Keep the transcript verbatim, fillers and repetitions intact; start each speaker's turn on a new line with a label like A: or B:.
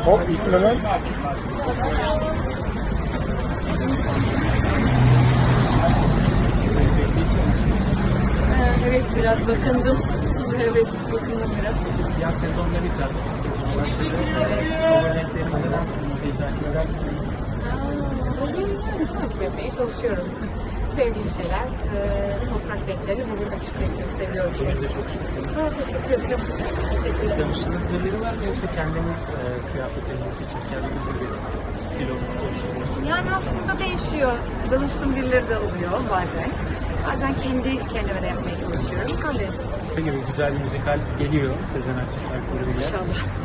A: Hop, ilk hemen.
B: Evet, biraz bakındım. Evet, bakındım biraz.
C: Ya sezonda biter.
B: Bugün takip etmeye çalışıyorum. Sevdiğim şeyler, e, toprak renkleri, bugün açık renkleri seviyorum.
C: Bugün de çok şıksınız.
B: Ha, teşekkür ederim. Teşekkür ederim.
C: Danıştığınız birileri var mı yoksa kendiniz e, kıyafetleriniz için kendiniz bir stil oluşturuyorsunuz?
B: Yani aslında değişiyor. Danıştığım birileri de oluyor bazen. Bazen kendi kendime de yapmaya çalışıyorum. Öyle.
C: Peki bir güzel bir müzikal geliyor Sezen Aksu şarkılarıyla.
B: İnşallah.